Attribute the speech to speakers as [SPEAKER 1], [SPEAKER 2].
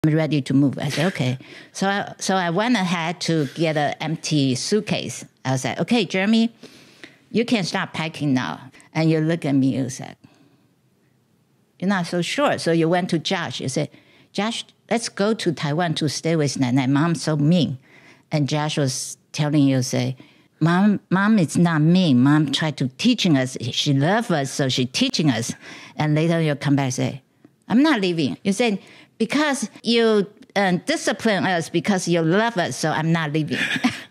[SPEAKER 1] I'm ready to move. I said, okay. So I went ahead to get an empty suitcase. I was like, okay, Jeremy, you can start packing now. And you look at me, you said, you're not so sure. So you went to Josh. You said, Josh, let's go to Taiwan to stay with Nai. Mom's so mean. And Josh was telling you, say, Mom is not mean. Mom tried to teaching us. She loves us, so she's teaching us. And later you come back and say, I'm not leaving. You say, because you discipline us because you love us, so I'm not leaving.